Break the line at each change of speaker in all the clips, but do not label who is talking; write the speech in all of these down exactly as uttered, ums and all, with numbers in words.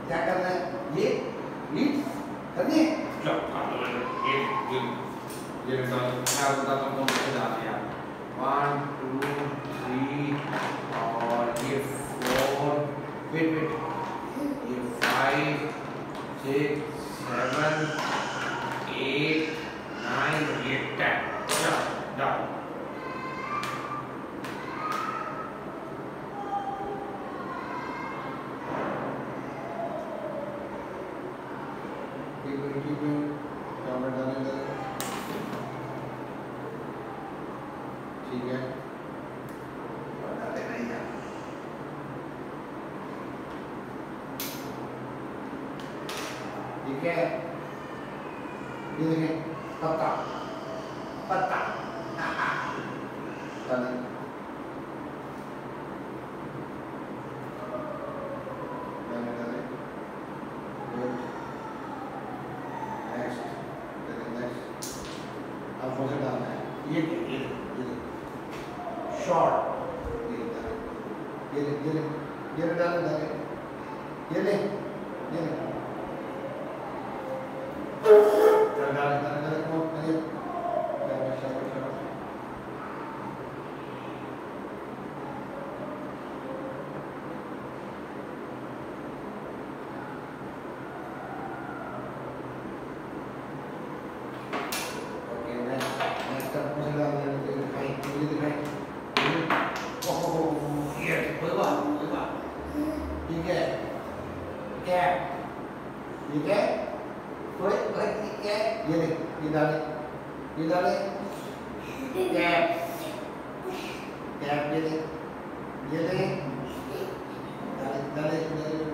क्या करना है? ये रीड करनी है।
चलो आप लोग ये ये ये रिजल्ट क्या होता है तो कैसे डालते हैं? वन टू थ्री और ये फोर, वेट वेट, ये five, six, seven, eight, nine, ये टेन। चलो डाल। ठीक है, ठीक है, ये देखें पत्ता पत्ता डालें, डालें डालें, गुड, नेक्स्ट, डालें नेक्स्ट, अब फोटो डालना है, ये ये ये शॉर्ट, ये डालें, ये ले ये ले ये ले डालें डालें, ये ले ये ले डालें डालें डालें को ये डालें शाबाश शाबाश ओके नेक्स्ट नेक्स्ट अब मुझे डालना है मुझे दिखाई मुझे दिखाई ओह ये कोई बात कोई बात ठीक है क्या ठीक है कोई कोई ठीक है ये ले ये डाले ये डाले कैप कैप ये ले ये ले डाले डाले डाले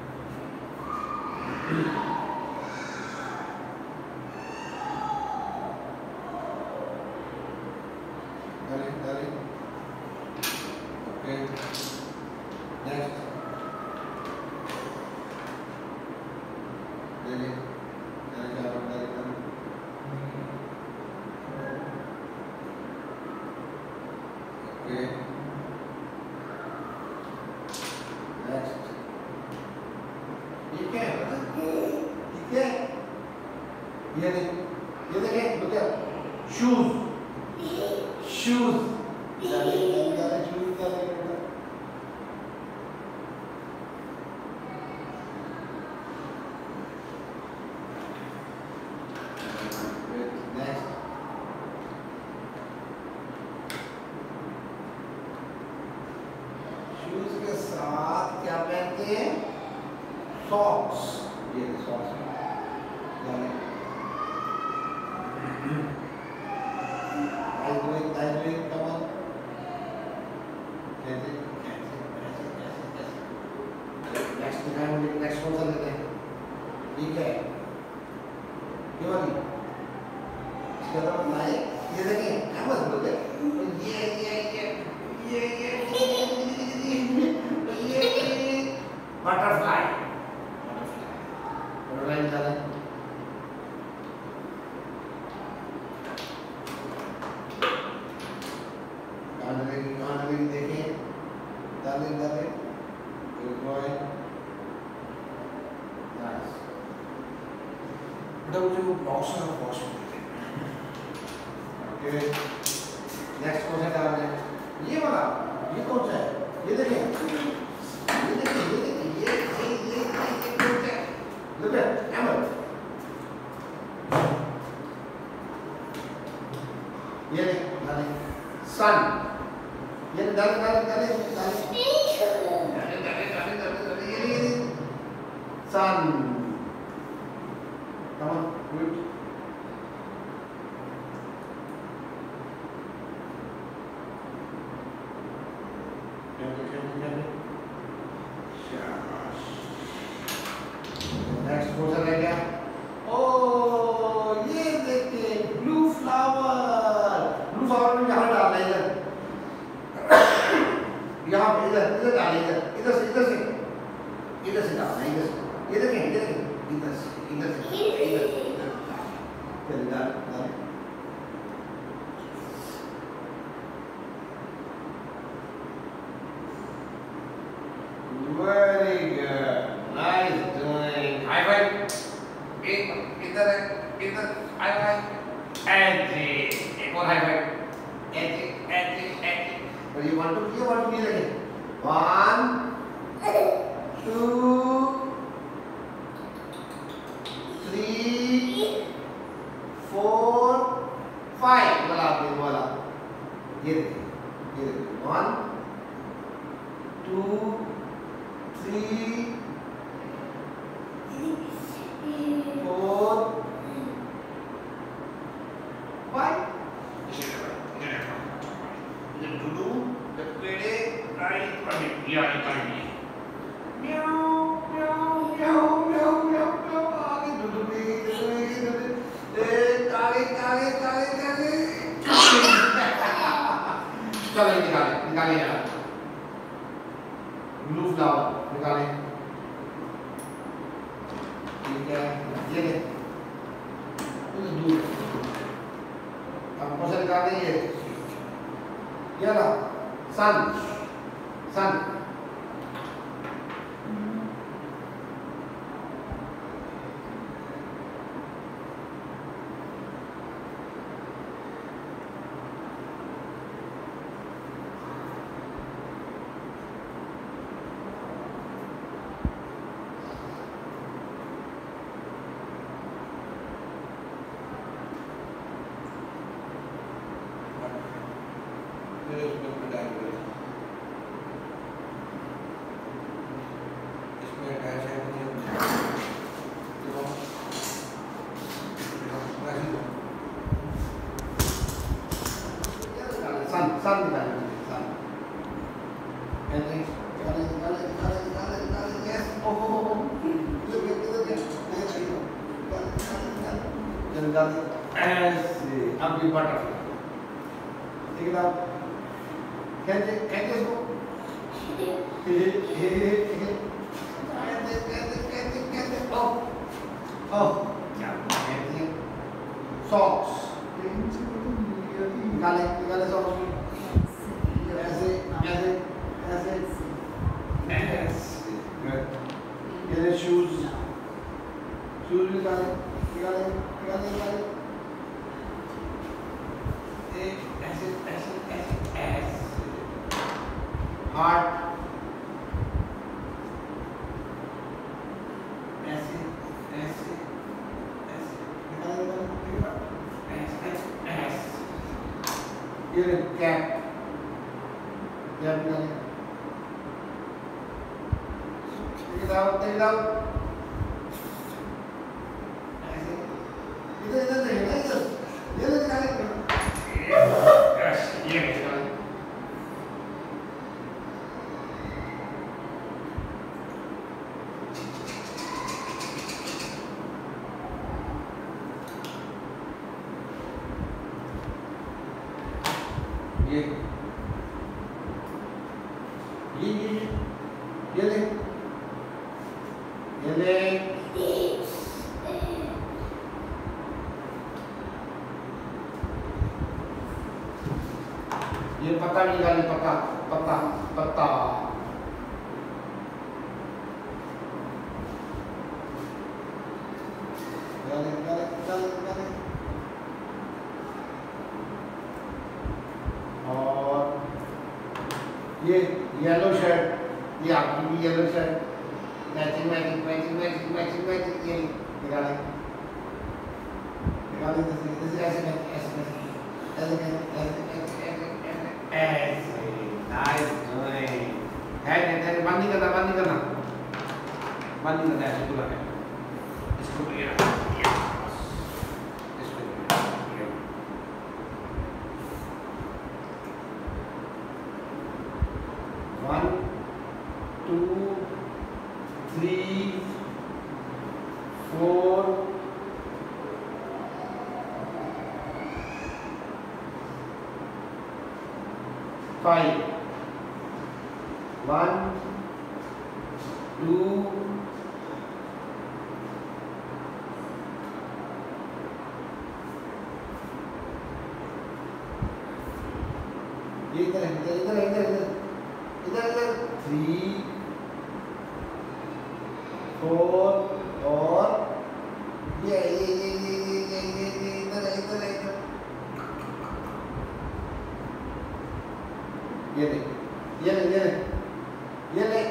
डाले डाले ओके नेक्स्ट ले ले Okay. Next. ठीक है ठीक है ये देख ये देखें बेटा शूज शूज डाले डाले शूज डाले बेटा नेक्स्ट शूज के साथ क्या पहनते हैं सॉक्स ये सॉक्स डालें I doing I doing come on कैसे कैसे कैसे कैसे कैसे नेक्स्ट दिखाएं मुझे नेक्स्ट कौन सा लेते हैं ठीक है ये वाली इसके बाद लाए ये देखिए क्या मत बोलते ये ये ये ये ये बटरफ्लाई बटरफ्लाई डालें डालें डालें देखें डालें डालें गुड बॉय नाइस बेटा मुझे वो बॉक्स में वॉश करते हैं ओके नेक्स्ट कौन सा डालना है ये वाला ये कौन सा है ये देखें ये देखें ये देखें ये ये ये ये कौन सा है look at Emma ये ले डालें sun ये डालें डालें डालें डालें डालें डालें डालें डालें ये ये sun come on good next कौन सा रह गया ओह ये देखिए ब्लू फ्लावर ब्लू फ्लावर में यहाँ डालना है इधर यहाँ पे इधर इधर डालें इधर इधर से इधर से इधर से डालना है इधर से ये देखें ये देखें इधर से इधर से इधर इधर चल डाल डाल very good nice निकालें, ठीक है, ये ले, ये दूर, अब कौन सा निकालें ये, ये वाला, सन, सन, सन, सन निकालें, सन, ऐसे, निकालें, निकालें, निकालें, निकालें, निकालें, yes, oh, oh, oh, किधर गया, किधर गया, निकालें, निकालें, निकालें, ऐसे, अब भी बटरफ्लाई, ठीक है ना, कैसे, कैसे इसको, हे, हे, हे, कैसे, कैसे, कैसे, कैसे, oh, oh, क्या कहते हैं, socks, निकालें, निकालें socks, ऐसे, ऐसे, ऐसे, ऐसे, ये shoes, shoes निकालें, निकालें, निकालें, निकालें, एक ऐसे, ऐसे, ऐसे, ऐसे, heart, ऐसे, ऐसे, ऐसे, निकालें, निकालें, निकालें, ऐसे, ऐसे, ऐसे, ये कैप, कैप निकालें, take it out, take it out, ऐसे, इधर इधर देखना इधर, ये ले निकालें, yes, ये निकालें, ये ये ये ये ले ये ले ये पत्ता भी निकालिए, पत्ता, पत्ता, पत्ता, निकाले, निकाले, निकाले, निकाले, और ये येलो शर्ट, ये आपकी भी yellow shirt, matching matching matching matching matching matching, ये निकालें, निकालें, जैसे जैसे ऐसे ऐसे ऐसे ऐसे ऐसे ऐसे, नाइस डूइंग, है कहते हैं बंद नहीं करना, बंद नहीं करना, बंद नहीं करना, ऐसे पूरा है, इसको ये One, two, three, four, five. One, two, इधर इधर इधर इधर इधर इधर इधर थ्री फोर और ये ये ये ये ये ये ये ये इधर इधर इधर ये ले ये ले ये ले ये ले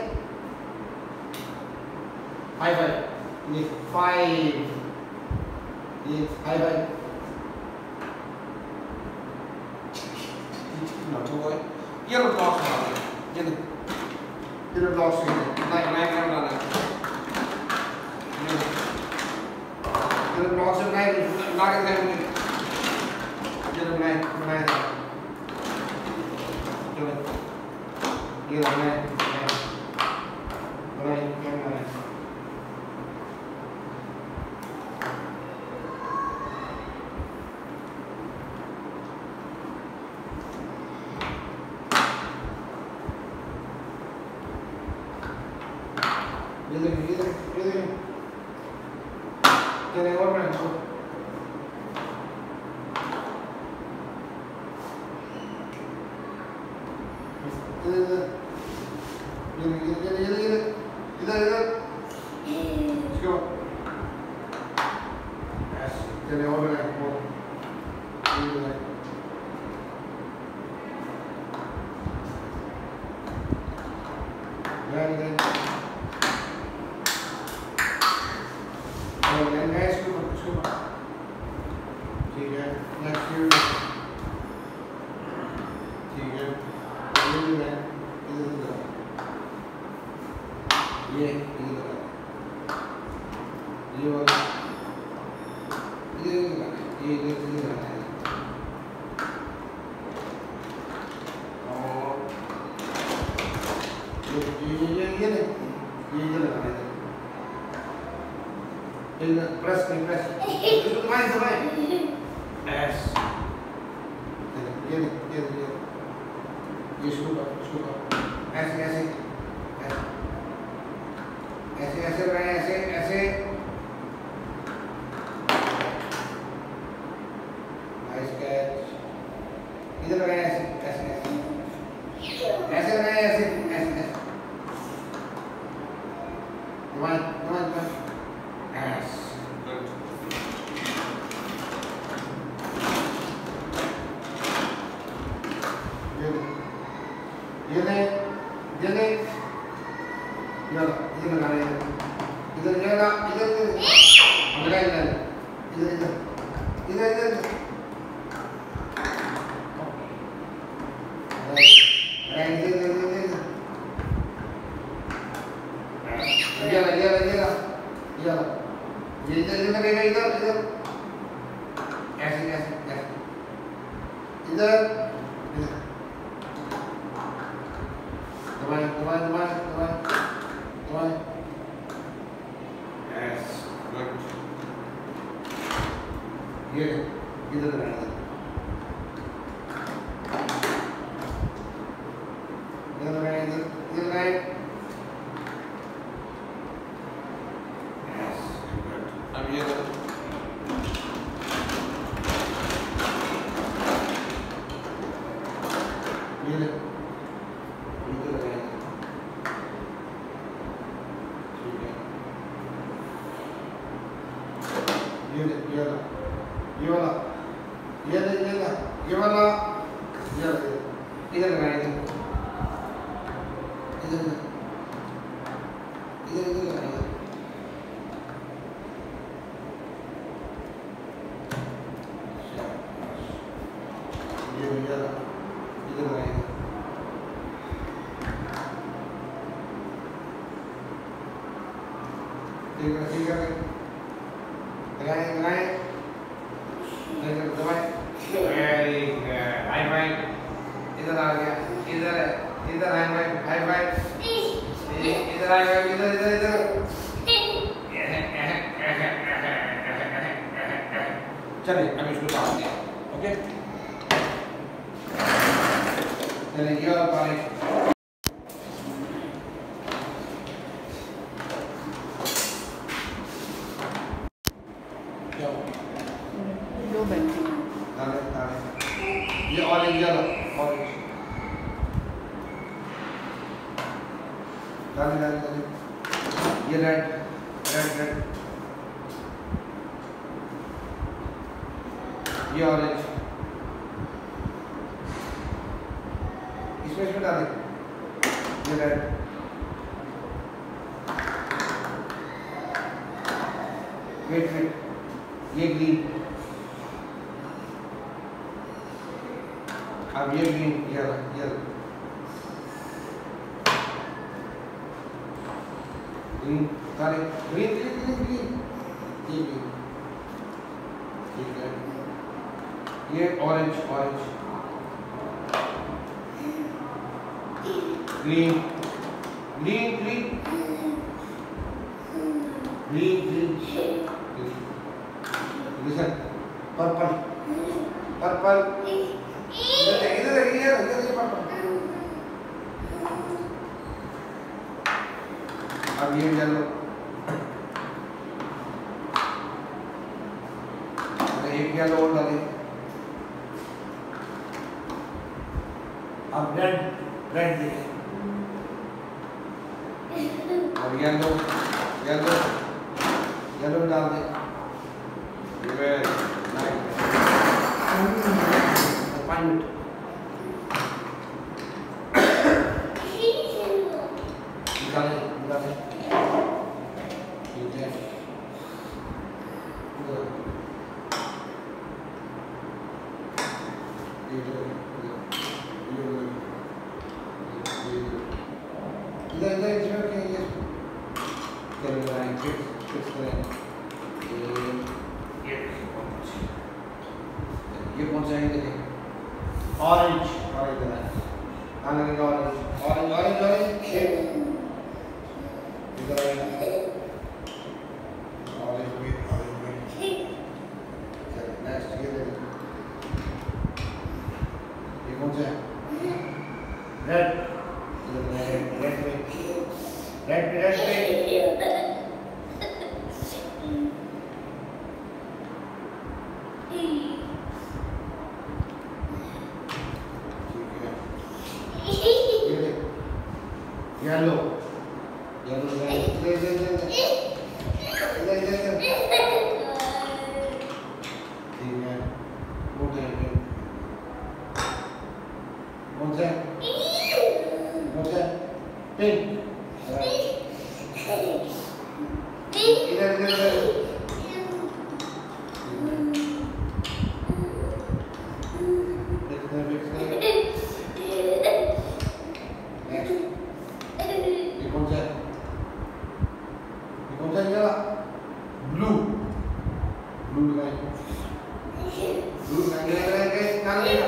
हाई फाइव, ये फाइव, ये हाई फाइव, ना तो ये लो ब्लॉक मार ये ले ये लो ब्लॉक से नाइक नाइक नाइक नाइक ये लो ब्लॉक से नाइक नाइक नाइक ये लो नाइक नाइक ये लो ये लो नाइक नाइक नाइक ये देख ये देख ये देख चले और मैं इसको इधर इधर इधर इधर इधर इधर इसको ऐसे चले और मैं इसको इधर Very good. और नेक्स्ट को इसको ठीक है नेक्स्ट यू ठीक है ये भी है इधर ये इधर ये वाला इधर ये इधर इधर और ये ये ये ये ये इधर लगाना है इधर प्रेस नहीं प्रेस इसको दबाएं दबाएं एस ये ये ये ये इसको इसको ऐसे ऐसे ऐसे ऐसे लगाएं ऐसे ऐसे नाइस कैच इधर लगाएं ऐसे ऐसे ऐसे ऐसे लगाएं ऐसे ऐसे ऐसे दबाएं दबाएं दबाएं Yes. Good. ये ले ये ले ये इधर लगाना है इधर ये लगा इधर इधर लगा इधर इधर इधर इधर इधर ये ले ये ले ये ले ये ये इधर इधर लगेगा इधर इधर ऐसे ऐसे ऐसे इधर इधर दबाएं दबाएं दबाएं दबाएं दबाएं यस गुड ये इधर लगाना इधर लगाएं इधर इधर लगाएं अब ये ये ले इधर लगाएं ठीक है ये ले ये वाला ये वाला ये ले ये ले ये वाला ये ले इधर लगाएं इधर इधर इधर इधर लगाएं ये इधर इधर लगाएं ठीक है ठीक है लगाएं लगाएं इधर दबाएं वेरी गुड हाई फाइव इधर आ गया इधर इधर हाई फाइव हाई फाइव इधर हाई फाइव इधर इधर इधर चलिए अब इसको पास किया ओके चलिए ये वाला पानी
दो बैठे
डाले डाले ये ऑरेंज वाला ऑरेंज डाले डाले डाले ये रेड रेड रेड ये ऑरेंज इसमें इसमें डाले ये रेड वेट वेट ये ग्रीन अब ये ग्रीन ये ये ग्रीन सारे ग्रीन ग्रीन ग्रीन ग्रीन ये ग्रीन ठीक है ये orange orange green green green green green listen purple purple इधर इधर इधर इधर पर्पल अब अब ये येलो, एक येलो और डालें। अब रेड रेड देखें और येलो येलो येलो डाल दें। Very nice. पाँच मिनट निकालें निकालें। ठीक है इधर इधर इसमें क्या ये क्या लगाएं फिक्स फिक्स करें। ये ये कौन सा है देखें। ऑरेंज ऑरेंज लगाएं। कहाँ लगेगा ऑरेंज ऑरेंज ऑरेंज ऑरेंज इधर ऑरेंज में ऑरेंज में। चलिए नेक्स्ट ये देखें। ये कौन सा है रेड रेड रेड में रेड रेड में येलो येलो ले ले ले ले ले ले ले ठीक है वो देखें कौन सा कौन सा पिंक इधर इधर इधर ब्लू ब्लू लगाएं ब्लू लगाएंगे कहाँ लगेगा।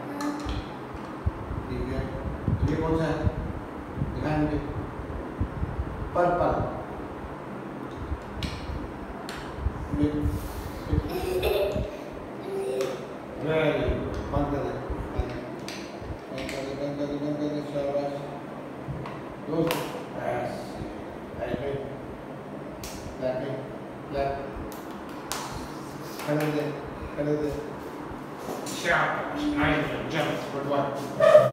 ठीक है ये कौन सा है दिखाएं मुझे। पर्पल वेरी बंद कर दे बंद कर दे बंद कर दे बंद कर दे शाबाश दोस्त बस ऐसे Clap it, clap. Color it, color it. Sharp, nice, jump, good one.